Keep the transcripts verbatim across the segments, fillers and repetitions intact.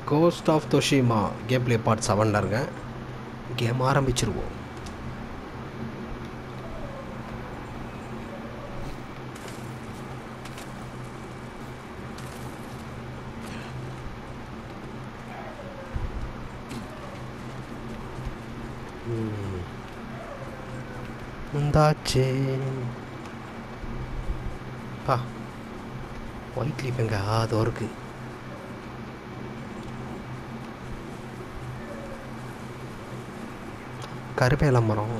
Cost of Tsushima game play part செவனில் இருக்கேன். Game ஆரம்பிச்சிருவோம். முந்தாச்சே பா ஒயிட் லீப் எங்க அது இருக்கு. கருவேல மரம்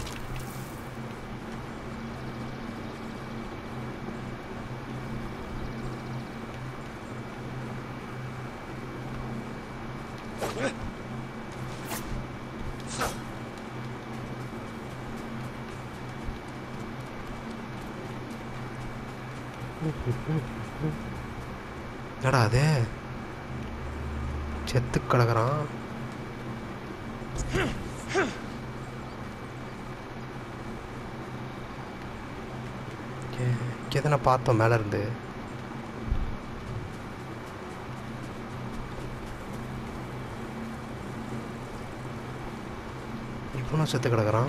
என்னடா அது செத்து கிடக்குறான். எதனா பார்த்தோம் மேல இருந்து. இப்போனும் செத்து கிடக்குறான்.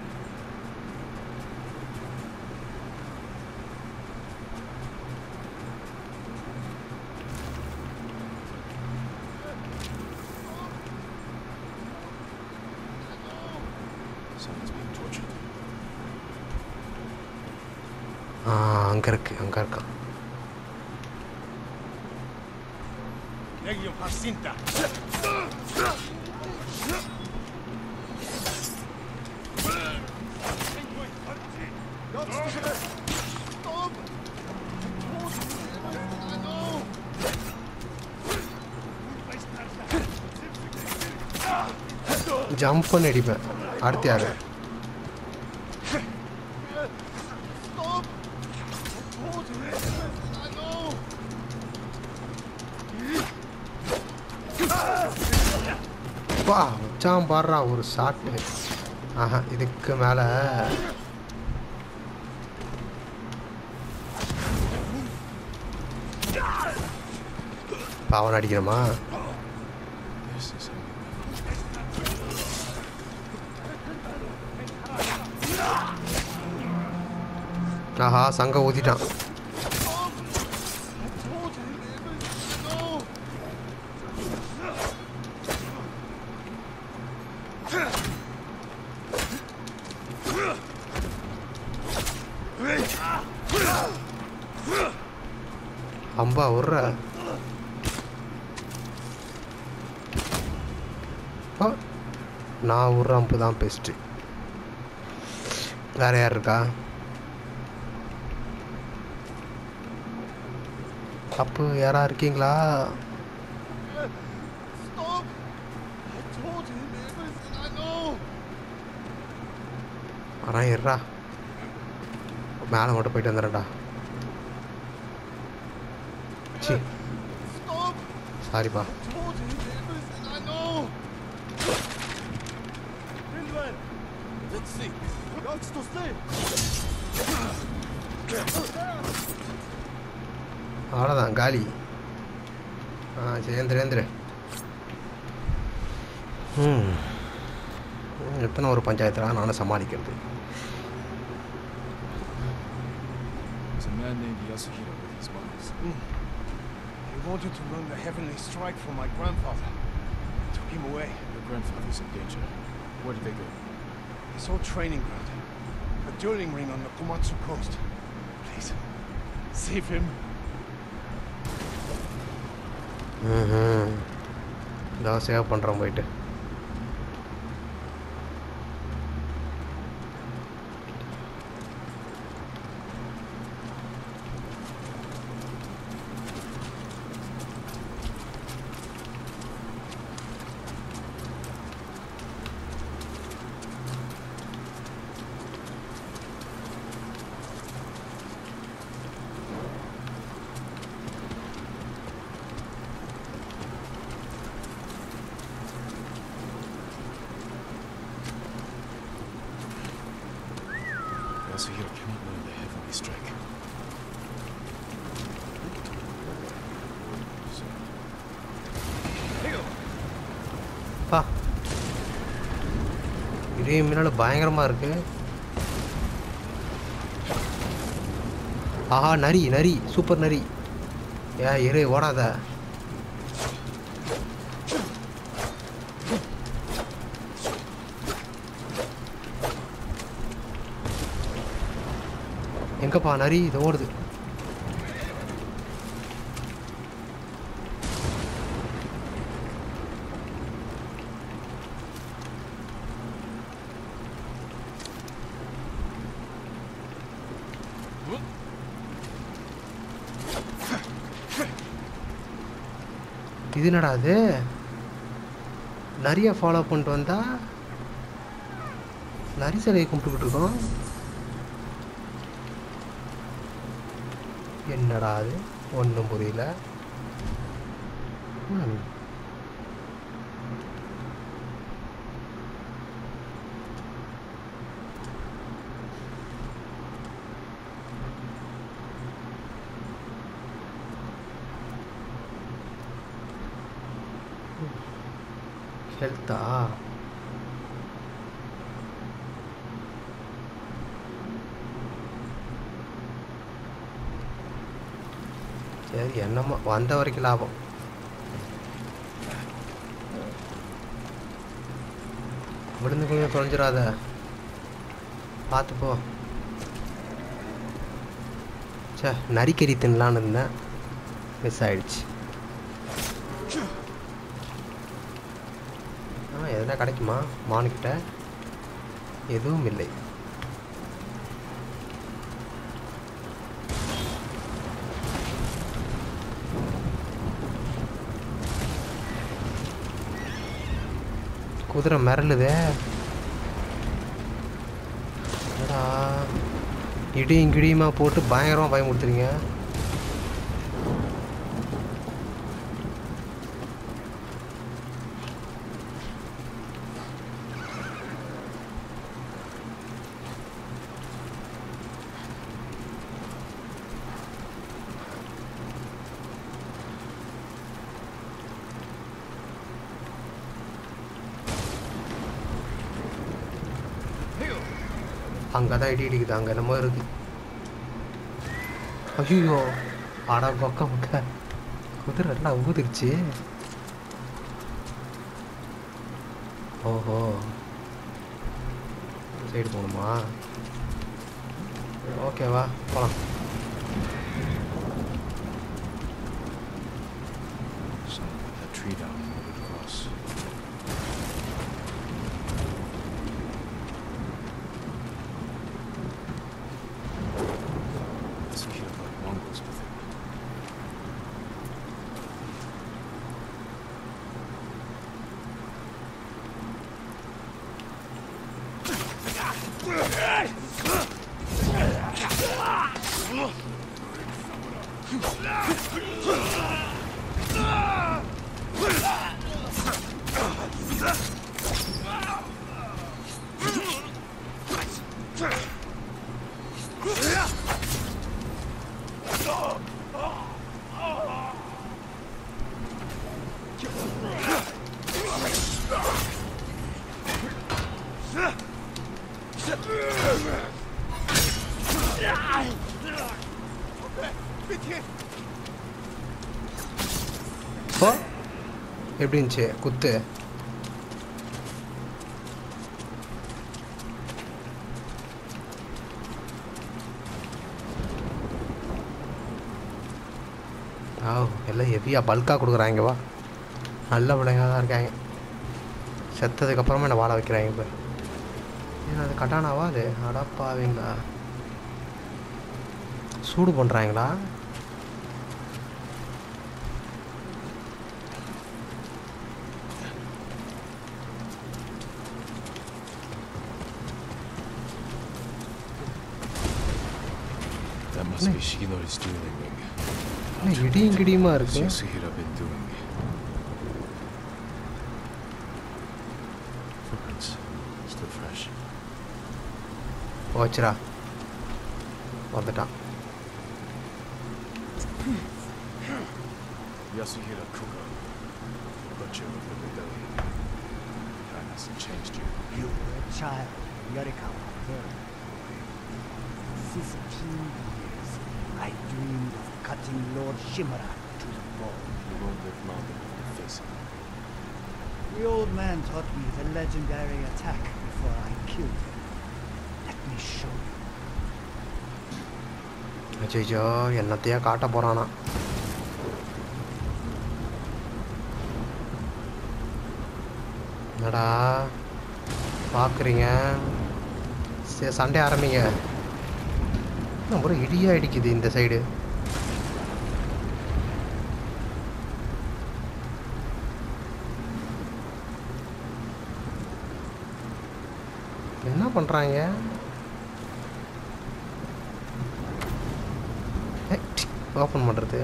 அங்கே இருக்கு, அங்கே இருக்கான். ஜம்ப் பண்ணி அடிப்பேன். அடுத்து யாரு? வா வச்சான் பாடுறா ஒரு ஷாட்டு. ஆஹா இதுக்கு மேலே பாவன் அடிக்கணுமா? ஆஹா சங்க ஊதிட்டான். அம்பா விட்ற. நான் விட்ற அம்பு தான் பெஸ்ட்டு. வேற யார் இருக்கா? அப்போ யாரா இருக்கீங்களா? ஆனால் இருறா மேலே மட்டும் போயிட்டு வந்துடுறேன்டா. சி சாரிப்பா. அவ்வளோதான் காலி. ஆ சேந்திர ஏந்திர. ம் எத்தனை ஒரு பஞ்சாயத்தில் நானும் சமாளிக்கிறது. He wanted to run the heavenly strike for my grandfather. I took him away. Your grandfather's in danger. Where did they go? His old training ground. A dueling ring on the Komatsu coast. Please, save him. ம் இதான் save பண்ணுறோம் போயிட்டு. Yasuhiro cannot learn the heavenly strike. இதே முன்னால் பயங்கரமாக இருக்கு. ஆஹா நரி நரி சூப்பர் நரி. ஏ இரு ஓடாத. எங்கப்பா நரி இது ஓடுது. இது என்னடா அது? நிறைய ஃபாலோ பண்ணிட்டு வந்தா நரி சிலையை கும்பிட்டுக்கிட்டு இருக்கோம். என்னடா அது ஒன்றும் புரியல. ம் ஹெல்த்தா? சரி என்னம்மா வந்த வரைக்கும் லாபம். விழுந்து கொஞ்சம் தொலைஞ்சிடாத பார்த்துப்போ. சே நரிக்கறி தின்னலான்னு இருந்தேன், மிஸ் ஆயிடுச்சு. ஆ எதனா கிடைக்குமா மானுக்கிட்ட? எதுவும் இல்லை. குதிரை மிரளுதே. என்னடா இடியும் கிடியுமா போட்டு பயங்கரமாக பயமுறுத்துறீங்க. அங்கே தான் இடி இடிக்குது, அங்கே என்னமோ இருக்கு. ஐயோ ஆடா கொக்க முக்க குதிரை எல்லாம் ஊதிருச்சு. ஓஹோ சைடு போகணுமா? ஓகேவா போகலாம். Tree down and move it across. Let's hear about Mongols with him. இப்போ எப்படி இருந்துச்சு குத்து? ஆ எல்லாம் ஹெவியாக பல்காக கொடுக்குறாங்க. வா நல்ல பிள்ளைங்க தான் இருக்காங்க. செத்ததுக்கப்புறமா என்ன வாழ வைக்கிறாங்க. இப்போ ஏன்னா அது கட்டானாவா? அது அடப்பாவீங்களா? சூடு பண்ணுறாங்களா? That must be Shigino's dueling ring. இடியும் கிடியுமா What's இருக்கு. Yasuhiro been doing? Footprints. Still fresh. போச்சுடா வந்துட்டான். Yasuhiro Kugo, butcher of the rebellion. Kinda hasn't changed you. You were a child, Yarikawa, very boy. Fifteen years, I dreamed of cutting Lord Shimura to the bone. You won't live long enough to face it. The old man taught me the legendary attack before I killed him. Let me show you. அச்சோ என்னத்தையா காட்ட போறானா? என்னடா பார்க்குறீங்க? சரி Sunday ஆரம்பிங்க. ஒரு இடியா அடிக்குது இந்த சைடு. என்ன பண்ணுறாங்க? ஓப்பன் பண்ணுறது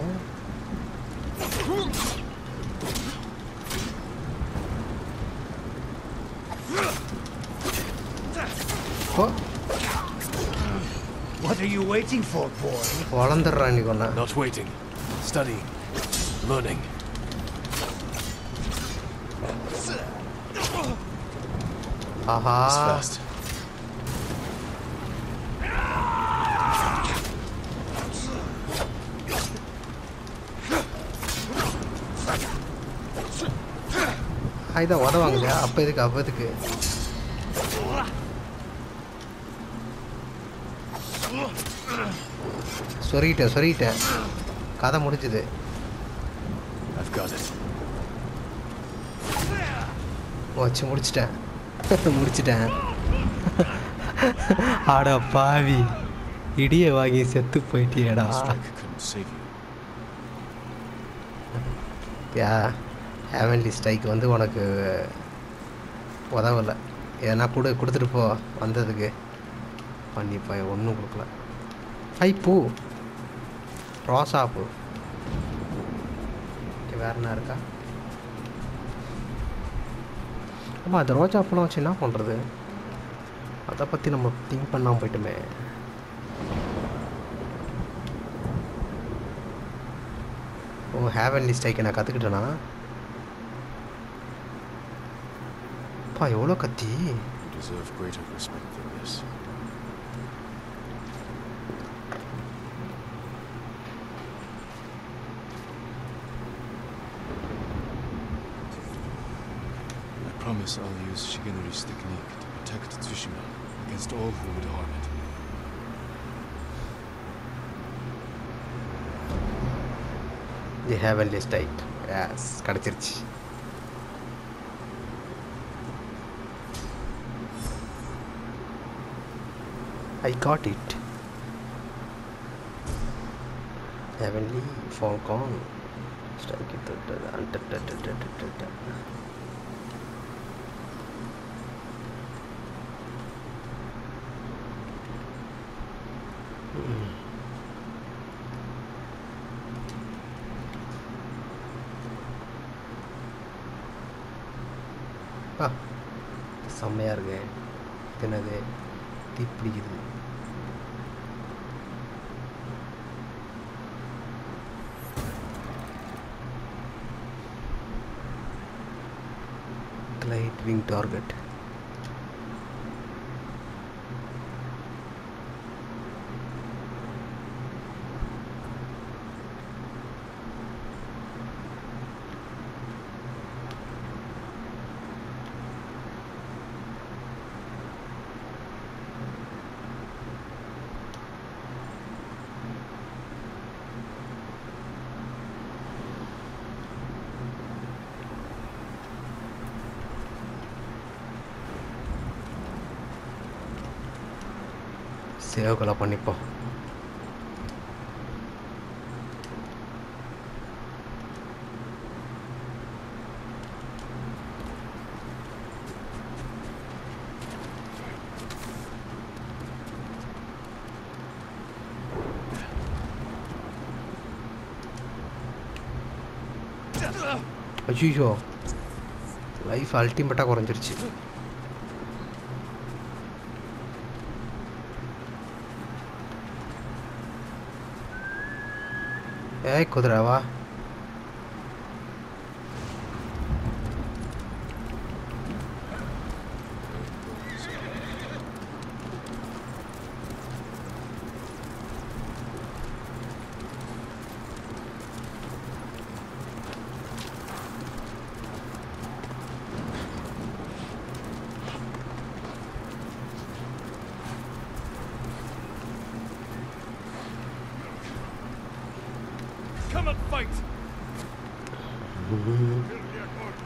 What are you waiting for, boy? வளர்ந்துடுறான் நீ கொண்டா. Not waiting. Studying. Learning. Aha It's fast. இதை உதவாங்க அப்போ இதுக்கு அப்போ இதுக்கு சொருகிட்டேன் சொருகிட்டேன் கதை முடிஞ்சுது. வச்சு முடிச்சிட்டேன் முடிச்சிட்டேன். ஆட பாவி இடியை வாங்கி செத்து போயிட்டியடா. யா ஹேவன்லி ஸ்ட்ரைக் வந்து உனக்கு உதவலை. ஏன்னா கொடு கொடுத்துட்டு போ வந்ததுக்கு பண்ணிப்பா ஒன்றும் கொடுக்கல. ஐ பூ ரோசா பூ வேற என்ன இருக்கா? ஆமாம் அது ரோஜா பூலாம் வச்சு என்ன பண்ணுறது? அதை பற்றி நம்ம திங்க் பண்ணாமல் போயிட்டுமே. ஓ ஹேவன்லி ஸ்ட்ரைக்கை நான் கற்றுக்கிட்டேனா? பா எவ்வளோ கத்தி. I promise I'll use Shigenori's technique to protect Tsushima against all who would harm it. The Heavenly Strike. Yes, கிடைச்சிருச்சு. I got it. Heavenly Falcon. Strike it. ஆ செம்மையாக இருக்கு. என்னது தீப்பிடிக்குது. Glide wing target. சேவ்களை பண்ணிப்போம். ஐயோ லைஃப் அல்டிமேட்டாக குறைஞ்சிருச்சு. ஏய் குதிரவா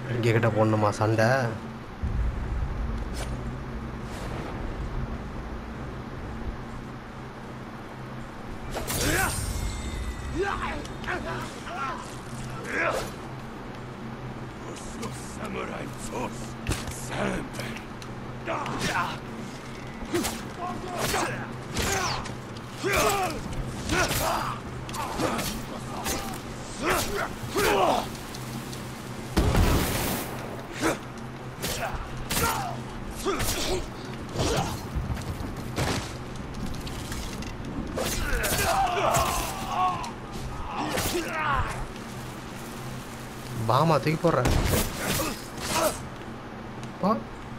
இங்கே கிட்ட போடணுமா சண்டை? Samurai force. Sandbag. பாமா தூக்கி போடுறேன். போ.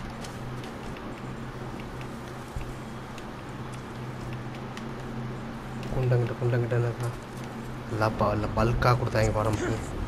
குண்டங்கிட்ட குண்டங்கிட்ட இருக்கா இல்லப்பா இல்லை பல்காக கொடுத்தாங்க படம்.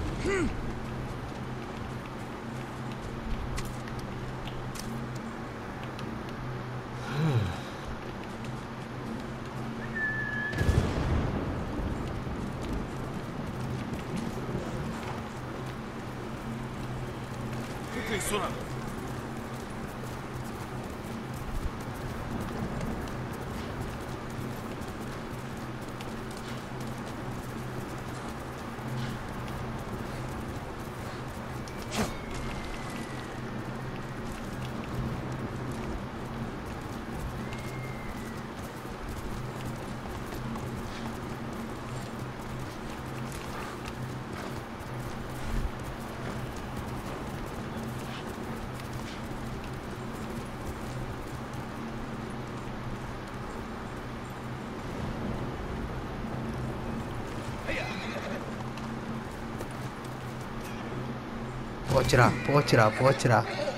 போச்சுரா போச்சுரா போச்சுரா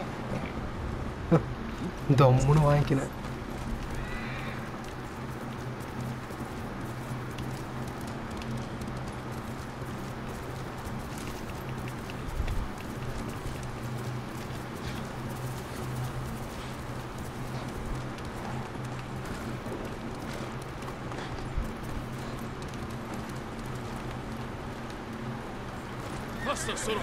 தொம்முன்னு வாங்கிக்கினேன். Basta solo.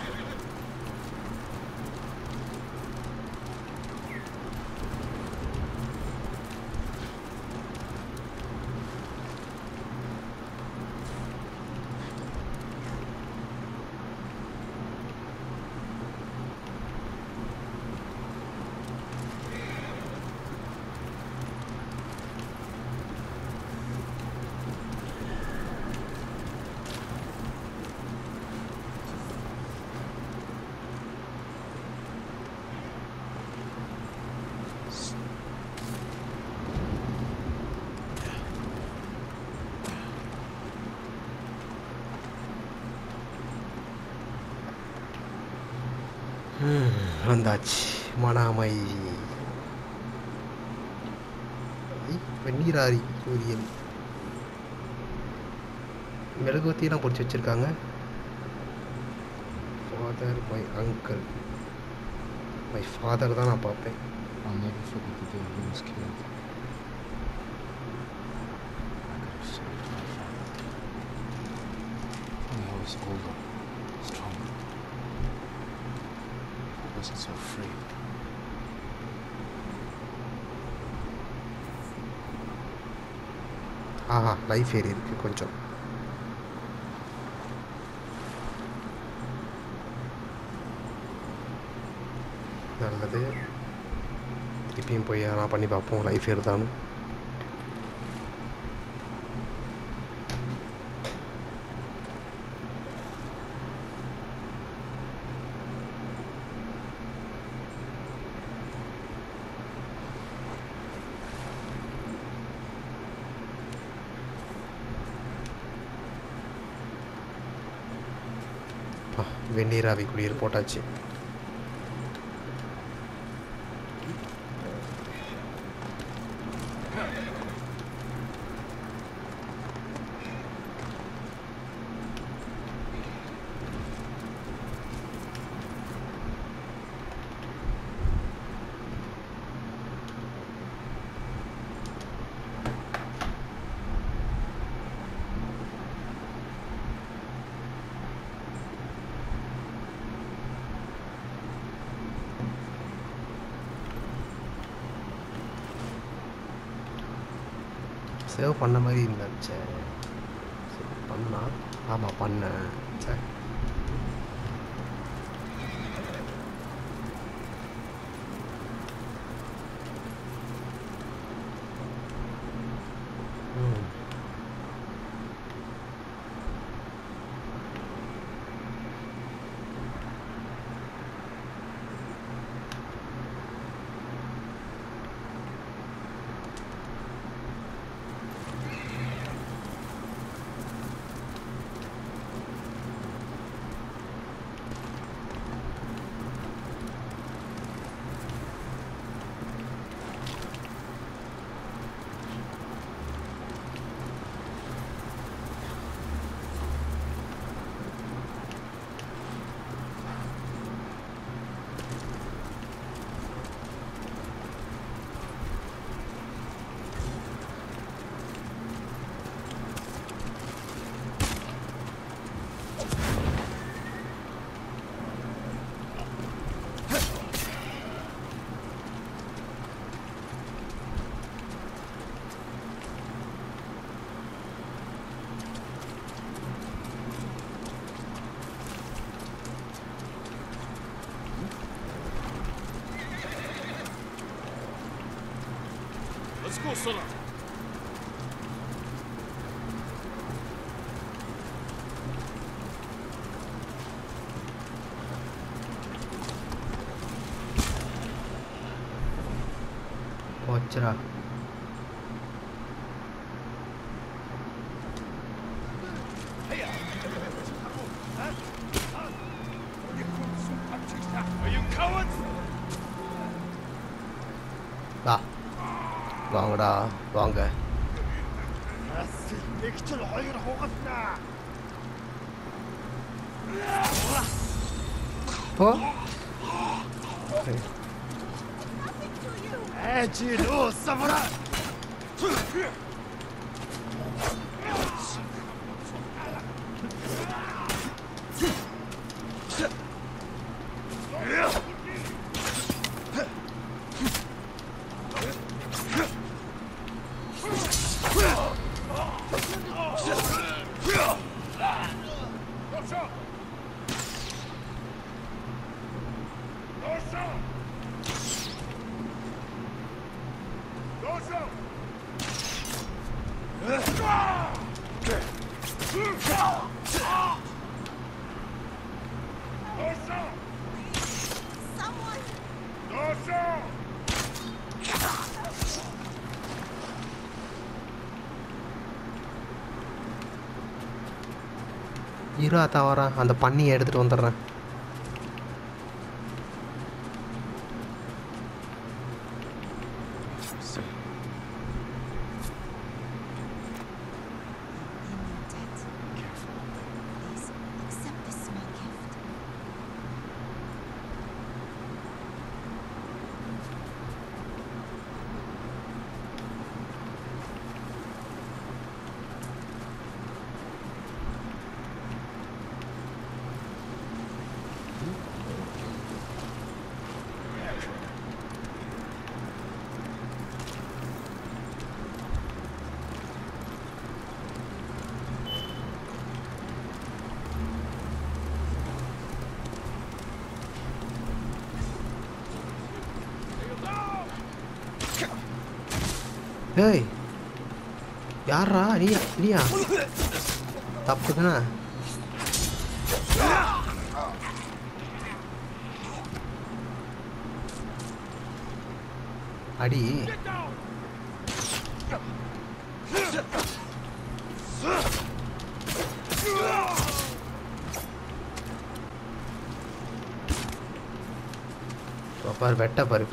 வந்தாச்சு மனாமை வெந்நீராரி சூரியன். மெழுகுவத்தியெல்லாம் பிடிச்சி வச்சுருக்காங்க. Father my uncle my father தான் நான் பார்ப்பேன். I'll never forget the day he was killed. I could have saved my family. Only I was older, stronger. I wasn't so afraid. ஆஹா லைஃப் ஏறி இருக்கு கொஞ்சம். நல்லது. திருப்பியும் போய் நான் பண்ணி பார்ப்போம் லைஃப் ஏறுதான்னு. வெந்நீராவி குடியிருப்பு போட்டாச்சு. சேவ் பண்ண மாதிரி இருந்துச்சு. சரி பண்ணா ஆமாம் பண்ணேன். சரி ம் Let's go, Sona. போச்சுடா. Are you cowards? வா வாங்கடா வாங்க. Picture хоёр хугаснаа. போ. Ажил оо самара. இரு அத்தா வரேன், அந்த பண்ணியை எடுத்துகிட்டு வந்துடுறேன். ஏய் யாரா நீயா நீயா தப்பு தானே. அடி பாரு வெட்ட பாரு.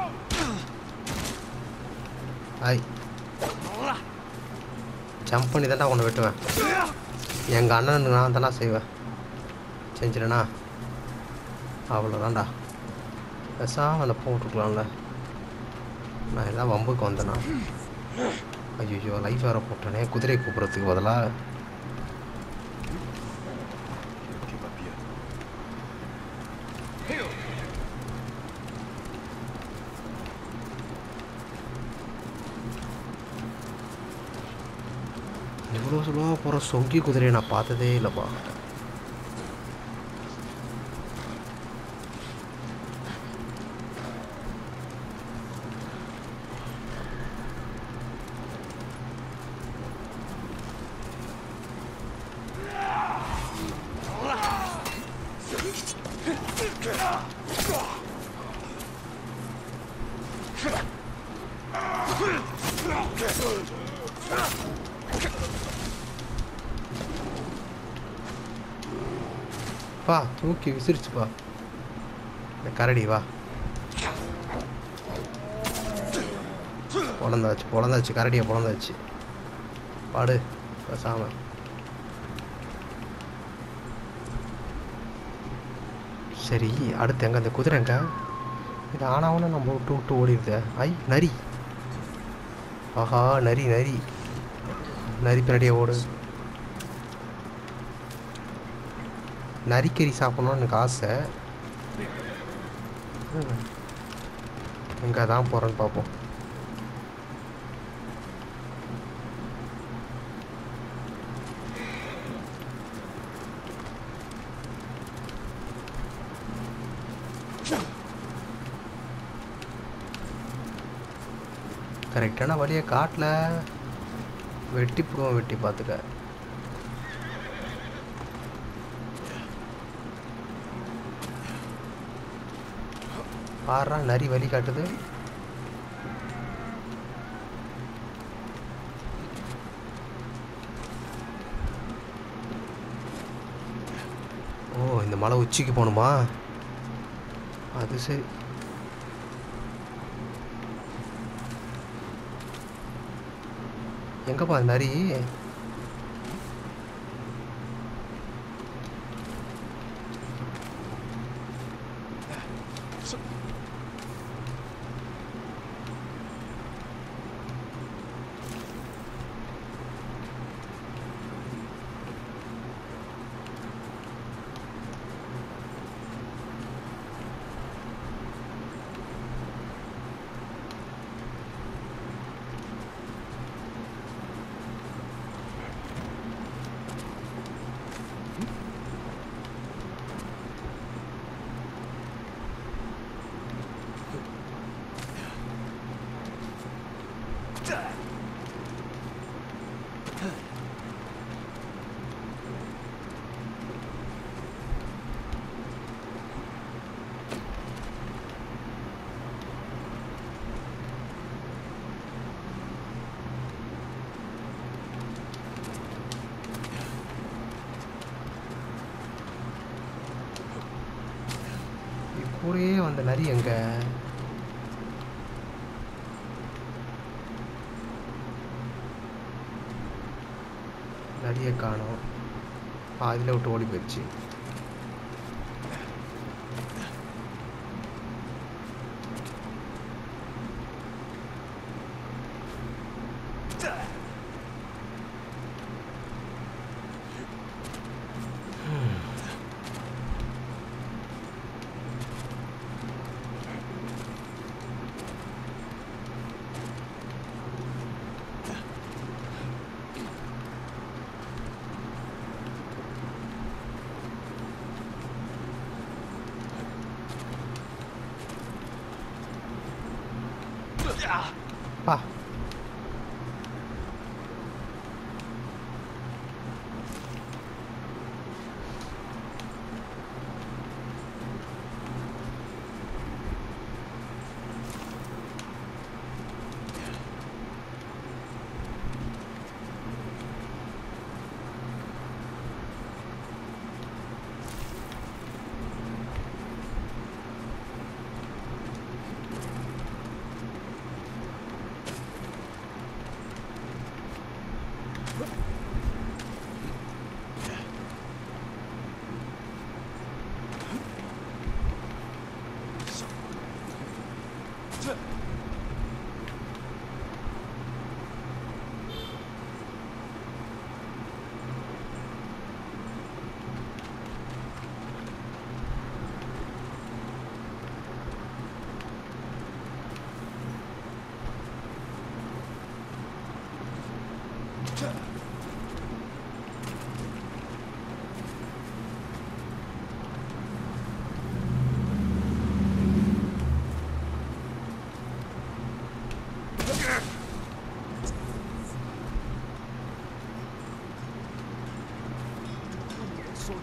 ஐ ஜம்ப் பண்ணி தான்டா ஒன்று வெட்டுவேன். எங்கள் அண்ணனுக்கு நான் தானே செய்வேன். செஞ்சிடனா அவ்வளோதான்டா. பெருசாக அந்த போட்டுருக்கலாம்ல. நான் எல்லாம் வம்புக்கு வந்தேனா. ஐயோ லைஃப் வேறு போட்டேனே குதிரை கூப்பிட்றதுக்கு பதிலாக. இவ்வளோ ஸ்லோவாக போகிற சொங்கி குதிரையை நான் பார்த்ததே இல்லைப்பா. பா தூக்கி விசிறிச்சுப்பா இந்த கரடி. வா பொழந்தாச்சு பொழந்தாச்சு கரடியை பொழந்தாச்சு. பாடு பேசாம. சரி அடுத்து எங்கே அந்த குதிரைங்க? இது ஆனாவுன்னு நம்ம விட்டு விட்டு ஓடிடுது. ஐ நரி. ஆஹா நரி நரி நரி பின்னாடியே ஓடு. நரிக்கறி சாப்பிடணும்னு எனக்கு ஆசை. எங்கே தான் போகிறேன்னு பார்ப்போம். கரெக்டான வழியை காட்டில் வெட்டி போடுவோம். வெட்டி பார்த்துக்க. பாடுறா நரி வழி காட்டுது. ஓ இந்த மலை உச்சிக்கு போகணுமா? அது சரி. எங்கப்பா நரி? கூடயே வந்த நரி எங்க? நரியை காணோம். அதில் விட்டு ஓடி போயிடுச்சு. பா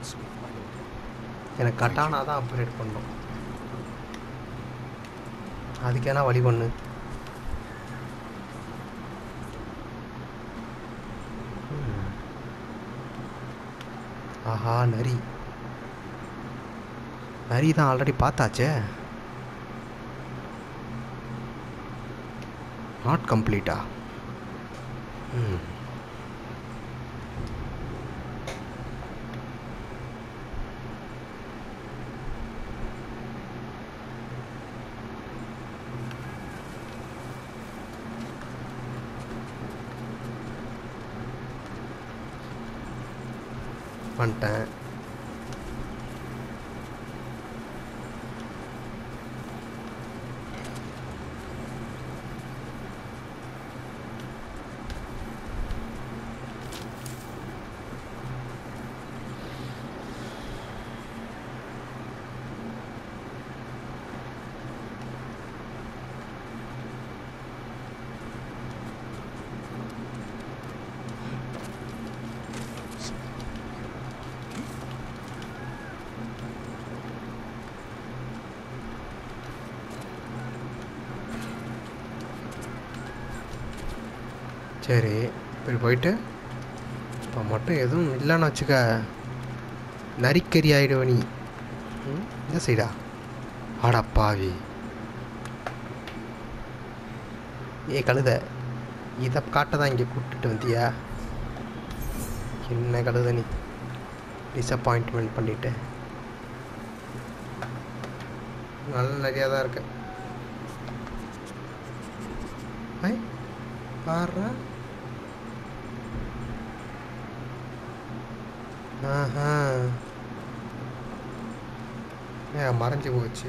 Swordsmith, my lord. எனக்கு கட்டானா தான் அப்கிரேட் பண்ணணும். அதுக்கேனா வழி பண்ணு. ஆஹா நரி நரி தான் ஆல்ரெடி பார்த்தாச்சே. நாட் கம்ப்ளீட்டா? ம் வந்துட்டேன். சரி இப்படி போயிட்டு இப்போ மட்டும் எதுவும் இல்லைன்னு வச்சுக்க, நரிக்கறி ஆகிடுவ நீ. ம் இந்த சைடா? ஆடப்பாவி ஏ கழுத, இதை காட்ட தான் இங்கே கூப்பிட்டுட்டு வந்தியா? என்ன கழுத நீ டிசப்பாயின்ட்மெண்ட் பண்ணிட்டு. நல்ல நிறையா தான் இருக்கு. ஐ பாரு. ஆஹா ஏன் மறைஞ்சு போச்சு?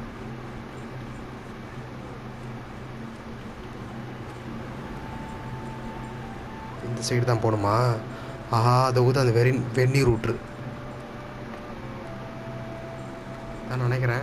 இந்த சைடு தான் போகணுமா? ஆஹா அதை ஊத அந்த வெறி வெந்நீர் ஊற்று நான் நினைக்கிறேன்.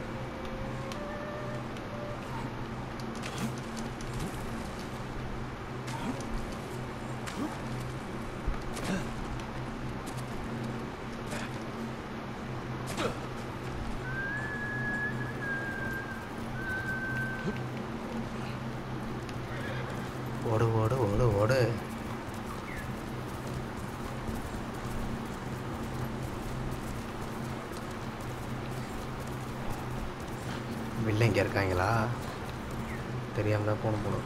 ஓடு ஓடு ஓடு ஓடு. வில்ல இங்கே இருக்காங்களா? தெரியாம தான் போகணும் போகணும்.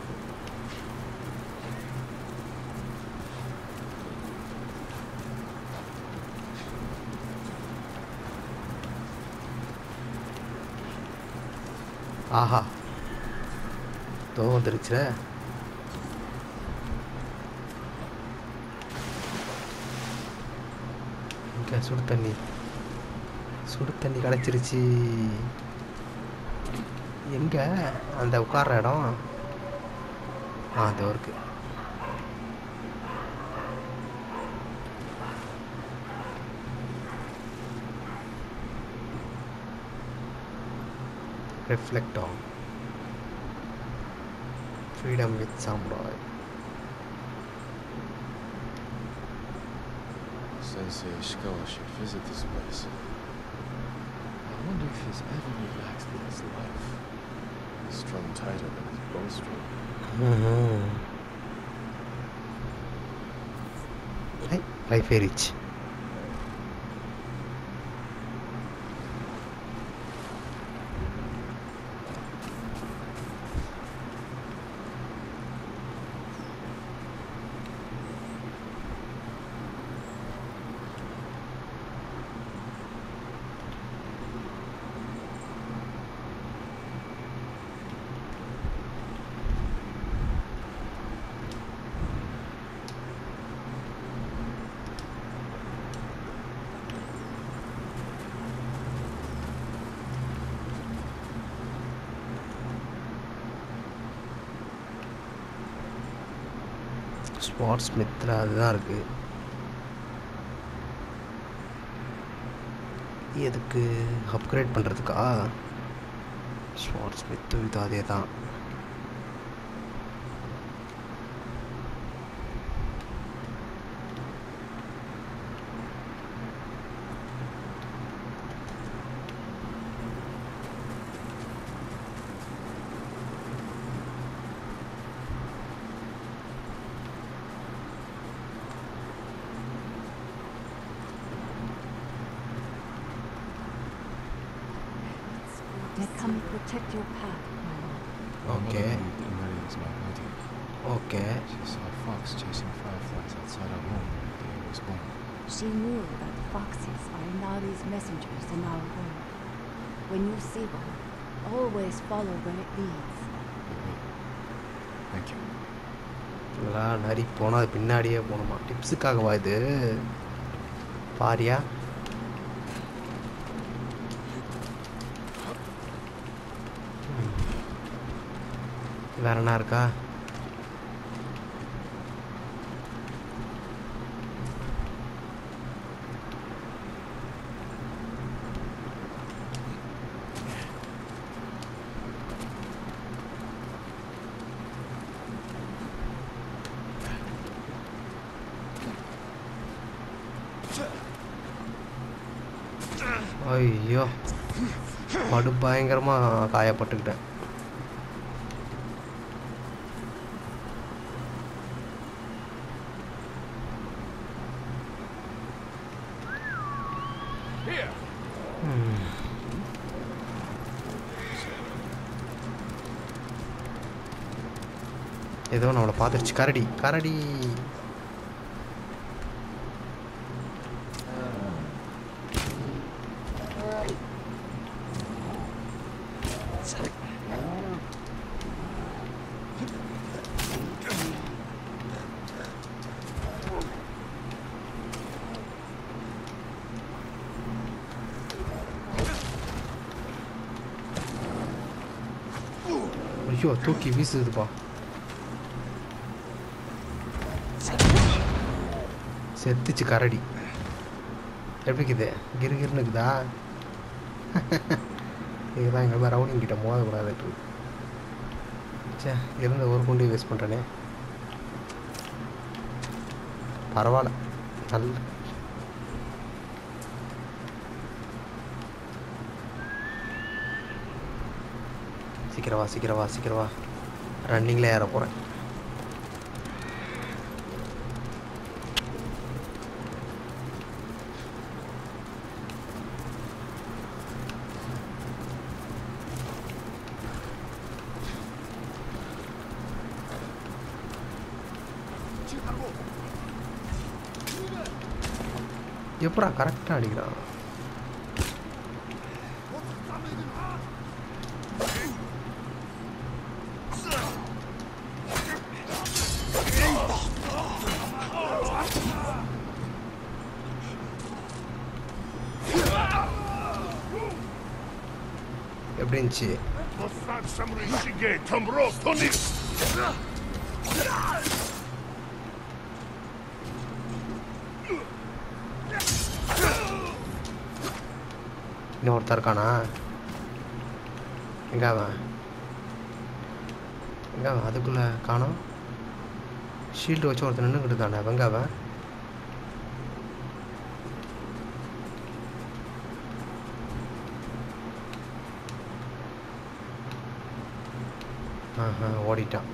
ஆஹா தோ வந்துருச்சு. இங்கே சுடு தண்ணி சுடு தண்ணி கிடச்சிருச்சு. எங்கே அந்த உட்கார்ற இடம்? ஆ அதோ இருக்கு. reflect on freedom with samurai. Sensei Ishikawa should visit this place. I wonder if he's ever relaxed in his life. He's strung tighter than his bowstring. Mm-hmm. Hey, life very rich. ஸ்வாட் ஸ்மித்தில் அதுதான் இருக்குது. எதுக்கு upgrade பண்ணுறதுக்கா? ஸ்வாட் Smith இது அதே தான். Let Kami protect your path, my lord. My mother Okay. believed Imari was my guardian. Okay. She saw a fox chasing fireflies outside our home the day I was born. She knew that foxes are Inari's messengers in our home. When you see one, always follow where it leads. Thank you. இதெல்லாம் நரி போனால் அது பின்னாடியே போகணுமா? டிப்ஸுக்காகவா இது? பாரியா வேற என்ன இருக்கா? ஐயோ படு பயங்கரமாக காயப்பட்டுக்கிட்டேன். ஏதோ நம்மளை பார்த்துருச்சு. கரடி கரடி ஐயோ தூக்கி வீசுதுப்பா. செத்துச்சு கரடி. எப்படி இருக்குது? கிரு கிருன்னு இருக்குதா? இதுதான் எங்கள் மாதிரி ரவுடிங் கிட்ட மோதக்கூடாதுட்டு. சே இருந்த ஒரு குண்டி வேஸ்ட் பண்ணுறேனே. பரவாயில்ல நல்ல சீக்கிரவா சீக்கிரவா சீக்கிரவா ரன்னிங்கில் ஏற போகிறேன். எப்படா கரெக்டாக அடிக்கிறான்? எப்படி இருந்துச்சு? இன்னொருத்தர் இருக்கானா? எங்க அவன் எங்க அவன் அதுக்குள்ளே காணோம். ஷீல்டு வச்சு ஒருத்தர் நின்றுக்கிட்டு தானே எங்க அவன்? ஆஹா ஓடிட்டான்.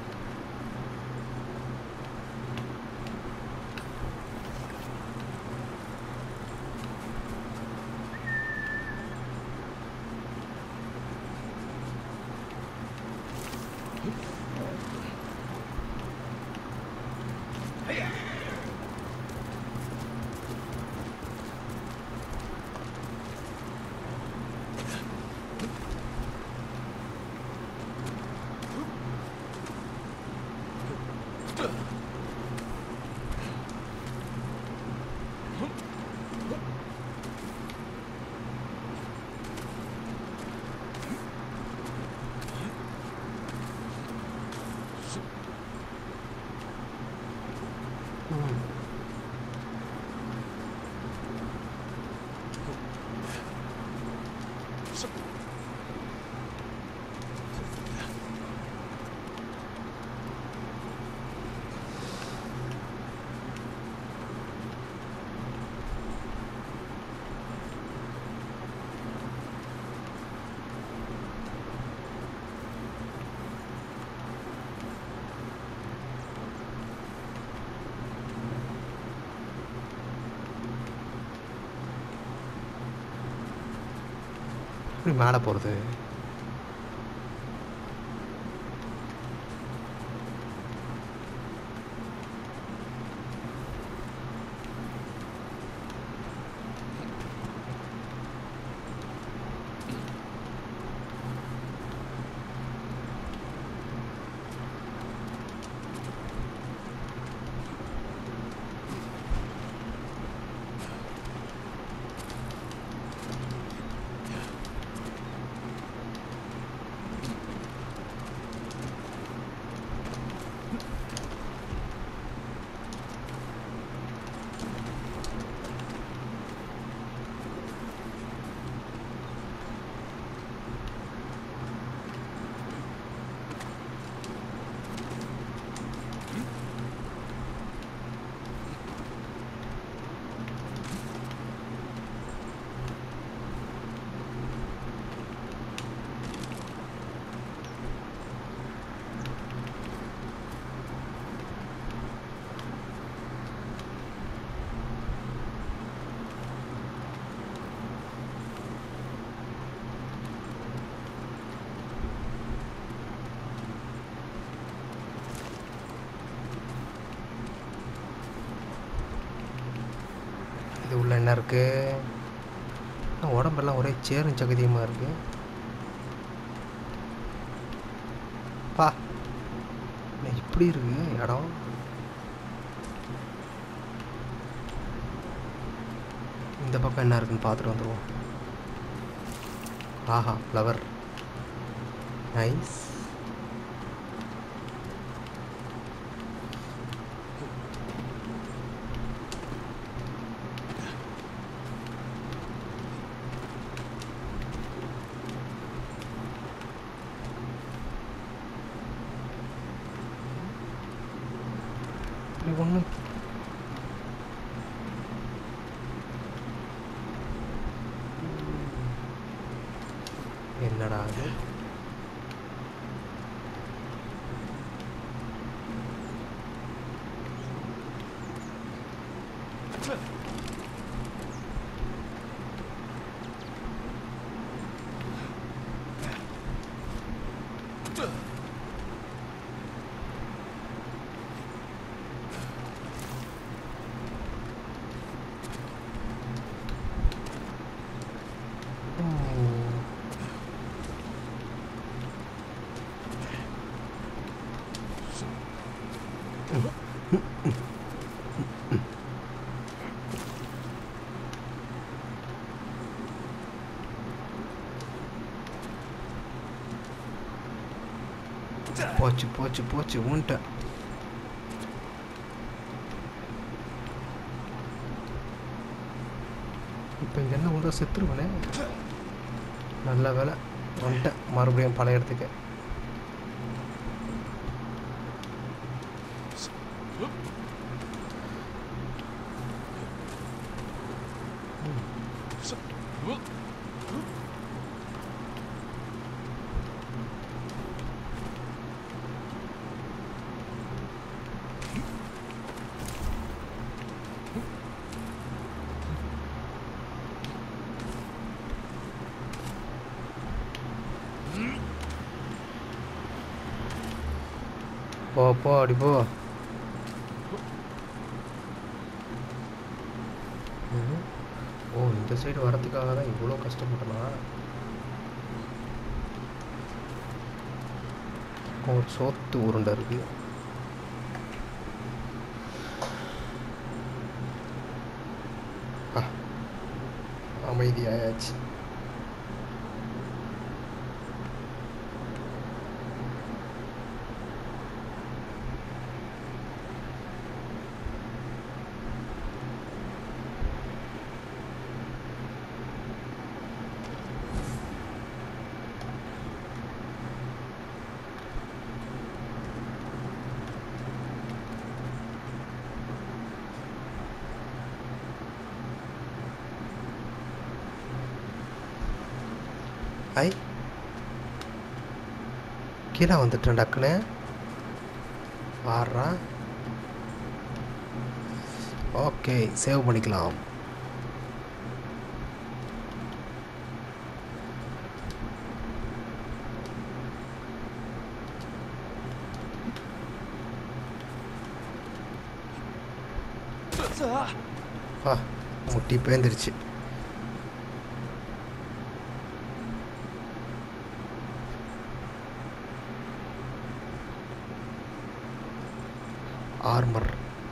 எப்படி மேலே போகிறது? என்ன இருக்கு? உடம்பெல்லாம் ஒரே சேரும் சகதியுமா இருக்கு. பா இப்படி இருக்கு இடம். இந்த பக்கம் என்ன இருக்குன்னு பார்த்துட்டு வந்துடுவோம். ஆஹா ஃப்ளவர் நைஸ். ஒன்று என்னடா அது? போச்சு போச்சு போச்சு உன்ட்ட. இப்போ இங்கே என்ன உண்டா செத்துருவனே. நல்ல வேலை வந்துட்டேன் மறுபடியும் பழைய இடத்துக்கு. போ போ அப்படி போ. ஓ இந்த சைடு வரதுக்காக தான் இவ்வளோ கஷ்டப்பட்டனா? ஒரு சோத்து உருண்டை இருக்கு. அமைதியாயாச்சு. ஐ கீழே வந்துட்டேன் டக்குன்னு. வாடுறான். ஓகே சேவ் பண்ணிக்கலாம். ஆ முட்டி பேந்துருச்சு. ஆர்மர்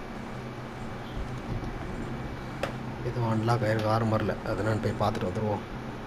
இது அன்லாக் ஆயிருக்கு. ஆர்மரில் அது நான் போய் பார்த்துட்டு வந்துடுவோம்.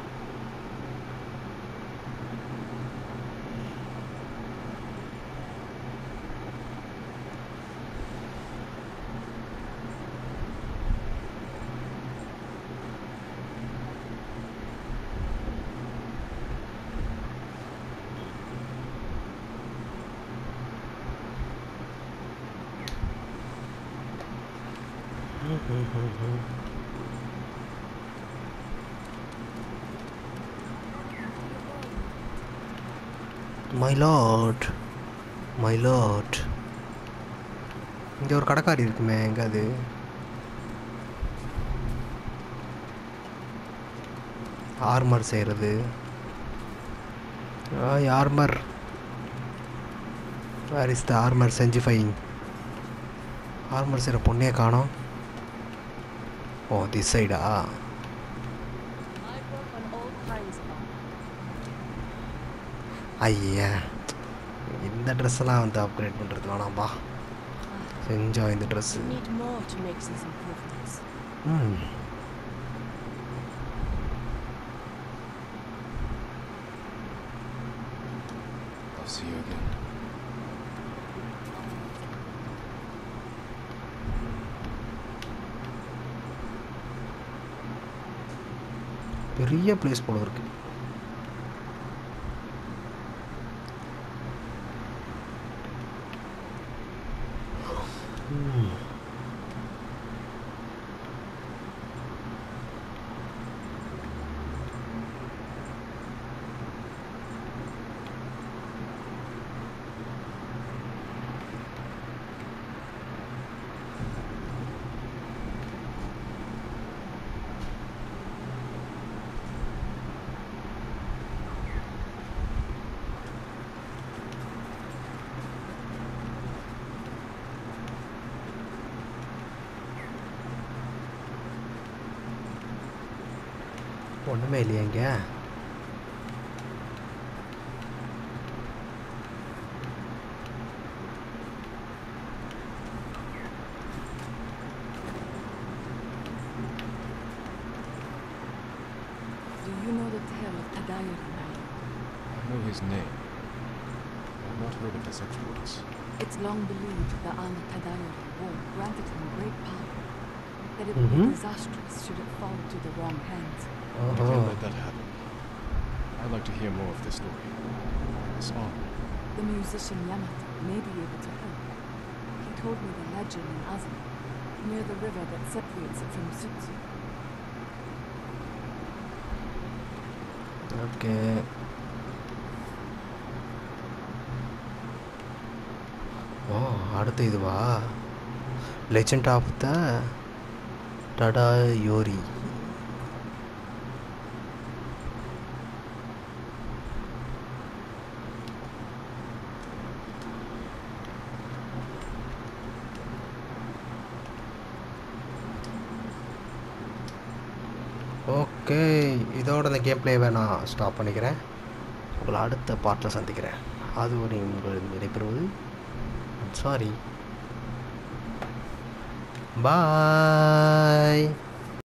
My lord my lord. இங்கே ஒரு கடைக்காரி இருக்குமே, எங்கே அது? ஆர்மர் செய்கிறது. Armour where is the armour செஞ்சிஃபைங். ஆர்மர் செய்கிற பொண்ணே காணோம். ஓ திஸ் சைடா? I work on all kinds of art. ஐயா இந்த ட்ரெஸ்ஸெல்லாம் வந்து அப்கிரேட் பண்ணுறது வேணாம்பா. செஞ்சால் இந்த dress. We need more to make these improvements. ம் I'll see you again. பெரிய பிளேஸ் போல இருக்கு. ஒன்றுமே இல்லையா இங்கே? Do you know the tale of Tadayori? I know his name. I've not heard of his exploits. It's long believed the Ana Tadayori war granted him great power, that it would Mhm. be disastrous should it fall into the wrong hands. I can't let that happen. I'd like to hear more of this story. This honor. The musician Yamato may be able to help. He told me the legend in Azuma, near the river that separates it from Sutsu. Okay. Oh அடுத்து இதுவா? Legend of the Tadayori. Okay இதோட இந்த game பிளேவை நான் stop பண்ணிக்கிறேன். உங்களை அடுத்த பார்ட்டில் சந்திக்கிறேன். அது ஒரு உங்கள் விடைபெறுவது சாரி பாய்.